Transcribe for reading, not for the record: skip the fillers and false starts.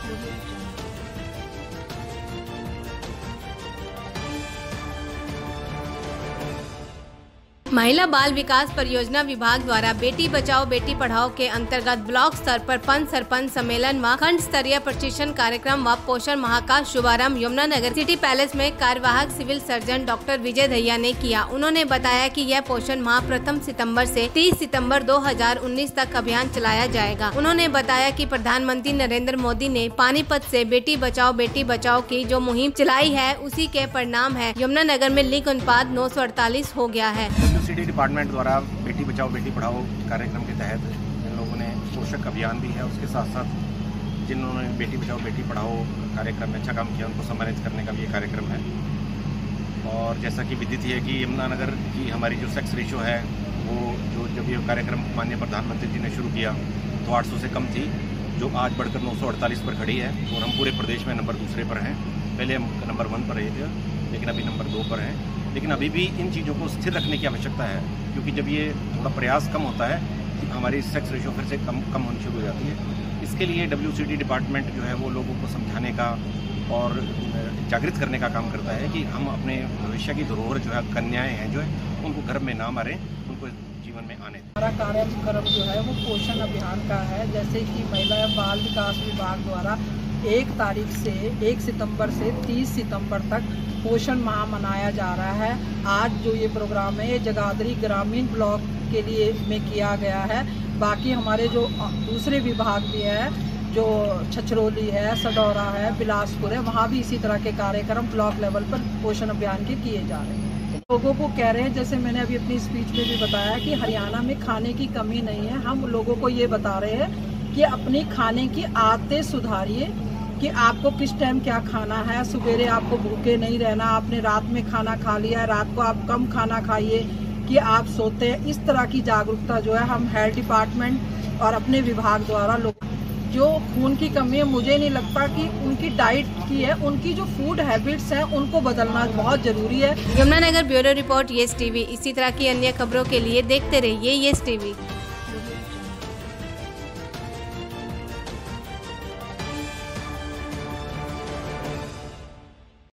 महिला बाल विकास परियोजना विभाग द्वारा बेटी बचाओ बेटी पढ़ाओ के अंतर्गत ब्लॉक स्तर पर पंच सरपंच सम्मेलन व खंड स्तरीय प्रशिक्षण कार्यक्रम व पोषण माह का शुभारंभ यमुनानगर सिटी पैलेस में कार्यवाहक civil surgeon doctor Vijay Dahiya ने किया। उन्होंने बताया कि यह पोषण माह 1 सितंबर से 30 सितंबर 2019 तक अभियान चलाया जाएगा। उन्होंने बताया कि प्रधानमंत्री नरेंद्र मोदी ने पानीपत से बेटी बचाओ की जो मुहिम चलाई है, उसी के परिणाम है यमुनानगर में लिंग अनुपात 948 हो गया है। सिटी डिपार्टमेंट द्वारा बेटी बचाओ बेटी पढ़ाओ कार्यक्रम के तहत जिन लोगों ने पोषक अभियान भी है, उसके साथ साथ जिन्होंने बेटी बचाओ बेटी पढ़ाओ कार्यक्रम में अच्छा काम किया उनको सम्मानित करने का भी ये कार्यक्रम है। और जैसा कि विदित है कि यमुनानगर की हमारी जो सेक्स रेशो है वो जब ये कार्यक्रम माननीय प्रधानमंत्री जी ने शुरू किया तो 800 से कम थी, जो आज बढ़कर 948 पर खड़ी है और हम पूरे प्रदेश में नंबर 2 पर हैं। पहले हम नंबर 1 पर रहे थे, लेकिन अभी नंबर 2 पर हैं। लेकिन अभी भी इन चीज़ों को स्थिर रखने की आवश्यकता है, क्योंकि जब ये थोड़ा प्रयास कम होता है हमारी सेक्स रेशो फिर से कम होनी शुरू हो जाती है। इसके लिए WCD डिपार्टमेंट जो है वो लोगों को समझाने का और जागृत करने का काम करता है कि हम अपने भविष्य की धरोहर जो है कन्याएं हैं जो है उनको घर में ना मारें, उनको जीवन में आने दें। हमारा कार्यक्रम जो है वो पोषण अभियान का है। जैसे कि महिला एवं बाल विकास विभाग द्वारा 1 सितंबर से 30 सितंबर तक पोषण माह मनाया जा रहा है। आज जो ये प्रोग्राम है ये जगाधरी ग्रामीण ब्लॉक के लिए में किया गया है। बाकी हमारे जो दूसरे विभाग भी है, जो छछरौली है, सडौरा है, बिलासपुर है, वहाँ भी इसी तरह के कार्यक्रम ब्लॉक लेवल पर पोषण अभियान के किए जा रहे हैं। लोगों को कह रहे हैं, जैसे मैंने अभी अपनी स्पीच में भी बताया कि हरियाणा में खाने की कमी नहीं है। हम लोगों को ये बता रहे हैं कि अपनी खाने की आदतें सुधारिए कि आपको किस टाइम क्या खाना है। सवेरे आपको भूखे नहीं रहना, आपने रात में खाना खा लिया है, रात को आप कम खाना खाइए कि आप सोते हैं। इस तरह की जागरूकता जो है हम हेल्थ डिपार्टमेंट और अपने विभाग द्वारा लोग जो खून की कमी है, मुझे नहीं लगता कि उनकी डाइट की है, उनकी जो फूड हैबिट्स हैं उनको बदलना बहुत जरूरी है। Yamunanagar bureau report Yes TV. इसी तरह की अन्य खबरों के लिए देखते रहिए येस टीवी।